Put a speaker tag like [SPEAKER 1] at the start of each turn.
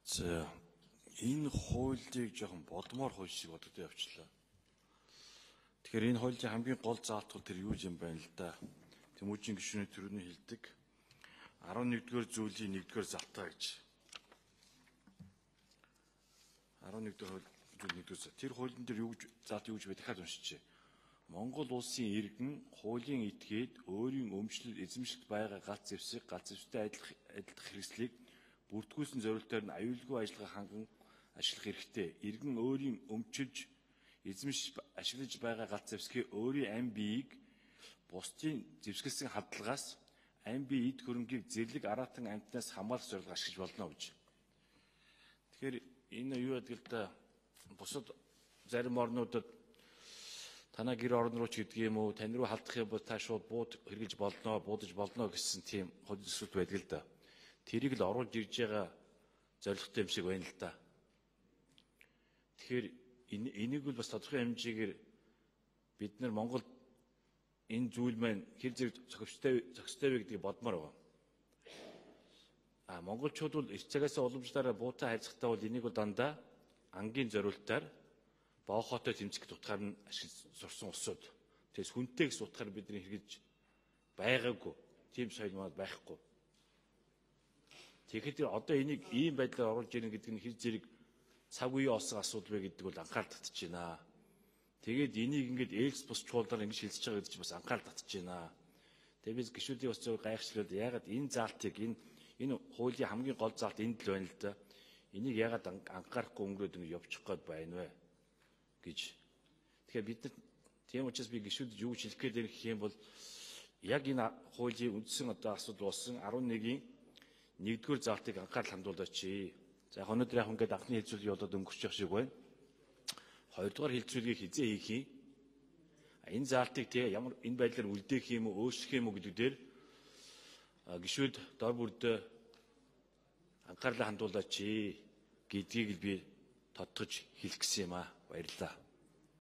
[SPEAKER 1] За энэ хуулийг жоохон болдмоор хууль шиг бодогдож явчлаа. Тэгэхээр энэ хуулийн хамгийн гол заалтууд тэр юу юм байна л да. Тэмүүжин гишүүний төрөний хэлдэг 11-р зүйлийн 1-р залтаа гэж. 11-р зүйл 1-р зал. Тэр хуулийн дээр юу гэж заалт юу гэж вэ дахиад уншчихъя. Монгол улсын иргэн хуулийн этгээд өөрийн өмчлөл эзэмшигт байгаа галт зэвсэг, галт зэвсэгтэй адилдах хэрэгслийг бүртгүүлсэн зорилтоор нь аюулгүй ажиллагаа ханган ашиглах хэрэгтэй. Иргэн өөрийн өмчилж эзэмшиж ашиглаж байгаа галт зэвсгийн өөрийн амь биеийг бусдын зэвсгэлсэн хадлагаас амь бие эд хөрөнгийг зэрлэг аратан амьтнаас хамгаалах зорилго ашиглаж болно гэж. Тэгэхээр энэ юу гэдэг л да бусад зарим орнуудад танаа гэр орон руу ч гэдэг юм уу тань руу халдах юм бол та шууд хэрглэж болно, буудаж болно гэсэн тийм хууль төсвүүд байдаг л да. Тэрийг л оруулж ирж байгаа зорилготой юм шиг байна л да. Тэгэхээр энийг бол бас тодорхой хэмжээгээр бид нар Монголд энэ зүйл маань хэр зэрэг зохистой вэ гэдгийг бодмоор байгаа. Монголчууд бол эрт цагаас уламжлалаараа буутай хайрцагтаа бол энийг бол дандаа ангийн зориултаар боохотой тэмцэх утгаар нь ашиглаж сурсан усуд. Тэгээс хүнтэй гэсэн утгаар бидний хэрэгж байгаагүй. Тийм соёл маань байхгүй. Тэгэхээр одоо энийг ийм байдлаар оруулж ирнэ гэдэг нь хэр зэрэг цаг үеийн олсон асуудал вэ гэдэг бол анхаарал татж байна. Тэгээд энийг ингээд ээлж бус чуулгаар ингэж хэлж байгаа гэдэг чинь бас анхаарал татж байна. Тэгээд biz гишүүдийн бас зөв гайхшлаад яагаад энэ заалтыг энэ хуулийн хамгийн гол заалт энд л байна л да. Энийг яагаад анхаарахгүй өнгөрөөд ингэ явчих гээд байна вэ гэж. Тэгэхээр бид нар тийм учраас би гишүүдэд юу гэж хэлэх гээд гэх юм бол яг энэ хуулийн үндсэн одоо асуудал болсон 11-ийн 1-р заалтыг анхаарал хандуулаач. За өнөөдөр яг ингээд анхны хэлцүүлгийг болоод өнгөрч явах шиг байна. 2-р хэлцүүлгийг хизээ хийх юм. Энэ заалтыг ямар энэ байдлаар үлдээх юм уу, өөрчлөх юм уу гэдэг дээр гишүүд дор бүрдээ анхаарлаа хандуулаач гэдгийг л би тодтогч хэлэх гэсэн юм аа. Баярлалаа.